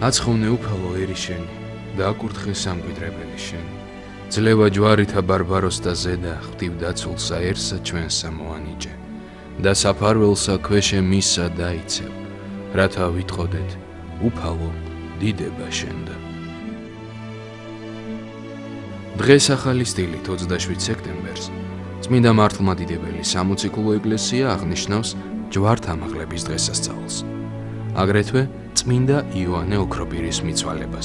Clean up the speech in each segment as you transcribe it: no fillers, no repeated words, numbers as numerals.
აცხოვნე უფალო ერი შენი და აკურთხე სამკვიდრებელი შენი. ძლევა ჯვარითა ბარბაროს და ზედა ხვდივ დაცულსაერსა ჩვენსა მოანიჭე და საფარველსა ქვეშე მისსა დაიცევ, რათა ვიტყოდეთ უფალო დიდება შენდა. დღეს ახალი სტილით 27 სექტემბერს წმინდა მართლმადიდებელი სამოციქულო ეკლესია აღნიშნავს ჯვართამაღლების დღესასწაულს, აგრეთვე წმინდა იოანე ოქროპირის მიცვალებას.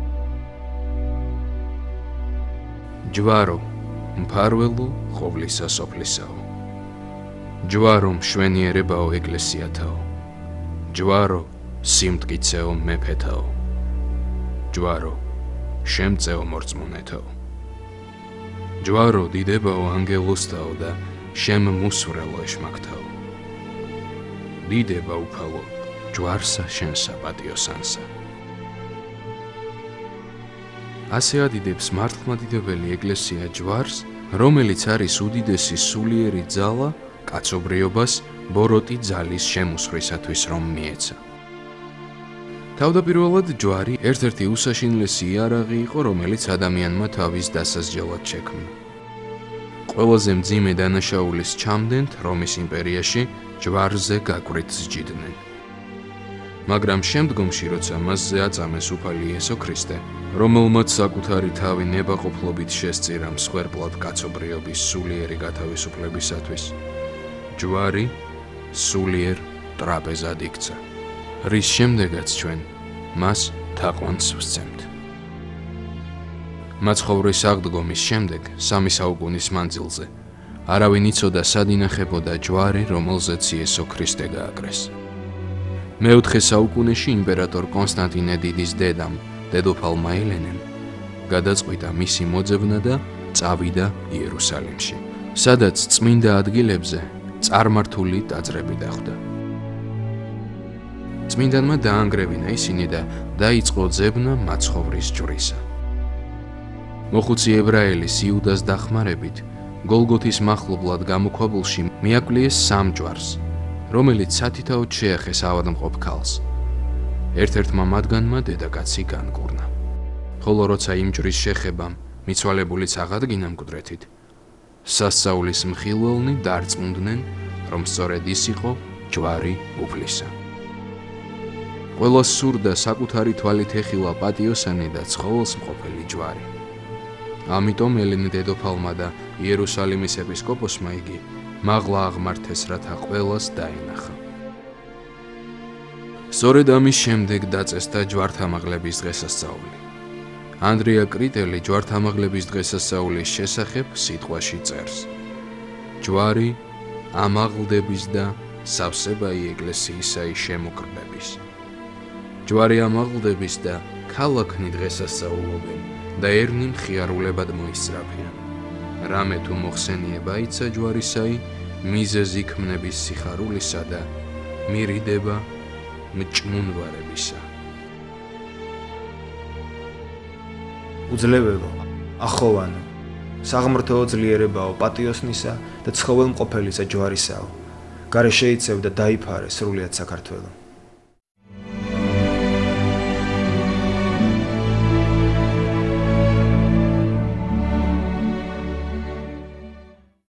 ჯვარო, მფარველო ყოვლისა სოფლისაო, ჯვარო მშვენიერებაო ეკლესიათაო, ჯვარო სიმტკიცეო მეფეთაო, ჯვარო შემწეო მორწმუნეთაო, ჯვარო დიდებაო ანგელოსთაო და შემმუსვრელო ეშმაკთაო, დიდება უფალო ჯვარსა შენსა პატიოსანსა. ასე ადიდებს მართლმადიდებელი ეკლესია ჯვარს, რომელიც არის უდიდესი სულიერი ძალა კაცობრიობას ბოროტი ძალის შემუსვრისათვის რომ მიეცა. თავდაპირველად ჯვარი ერთ-ერთი უსაშინლესი იარაღი იყო, რომელიც ადამიანმა თავის დასასჯელად შექმნა. ყველაზე მძიმე დანაშაულის ჩამდენთ რომის იმპერიაში ჯვარზე გაკვრით სჯიდნენ. მაგრამ შემდგომში, როცა მასზე აწამეს უფალი იესო ქრისტე, რომელმაც საკუთარი თავი ნებაყოფლობით შესწირა მსხვერპლად კაცობრიობის სულიერი გათავისუფლებისათვის, ჯვარი სულიერ ტრაპეზად იქცა, რის შემდეგაც ჩვენ მას თაყვანს ვსცემთ. მაცხოვრის აღდგომის შემდეგ 3 საუკუნის მანძილზე არავინ იცოდა სად ინახებოდა ჯვარი, რომელზეც იესო ქრისტე გააკრეს. მე-4 საუკუნეში იმპერატორ კონსტანტინე დიდის დედამ, დედოფალმა ელენემ, გადაწყვიტა მისი მოძებნა და წავიდა იერუსალიმში, სადაც წმინდა ადგილებზე წარმართული ტაძრები დახვდა. წმინდანმა დაანგრევინა ისინი და დაიწყო ძებნა მაცხოვრის ჯვრისა. მოხუცი ებრაელის იუდას დახმარებით გოლგოთის მახლობლად გამოქვაბულში მიაკვლიეს 3 ჯვარს, რომელიც სათითაოდ შეეხეს ავადმყოფ ქალს. ერთ-ერთმა მათგანმა დედაკაცი განკურნა. ხოლო როცა იმ ჯვრის შეხებამ მიცვალებულიც აღადგინა მკვდრეთით, სასწაულის მხილველნი დარწმუნდნენ, რომ სწორედ ის იყო ჯვარი უფლისა. ყველას სურდა საკუთარი თვალით ეხილა პატიოსანი და ცხოველს მყოფელი ჯვარი. ამიტომ ელენე დედოფალმა და იერუსალიმის ეპისკოპოსმა იგი მაღლა აღმართეს, რათა ყველას დაენახა. სწორედ ამის შემდეგ დაწესდა ჯვართამაღლების დღესასწაული. ანდრია კრიტელი ჯვართამაღლების დღესასწაულის შესახებ სიტყვაში წერს: ჯვარი ამაღლდების და სავსებაი ეკლესიისაი შემოკრბების. ჯვარი ამაღლდების და ქალაქნი დღესასწაულობენ და ერნი მხიარულებად მოისწრაფიან. რამე თუ მოხსენიება იცა ჯვარისაი, მიზეზი ქმნების სიხარულისა და მირიდება მჭმუნვარებისა. უძლეველო, ახოვანო, საღმრთო ძლიერებაო პატიოსნისა და ცხოველმყოფელისა ჯვარისაო, გარე შეიცევ და დაიფარე სრულიად საქართველო.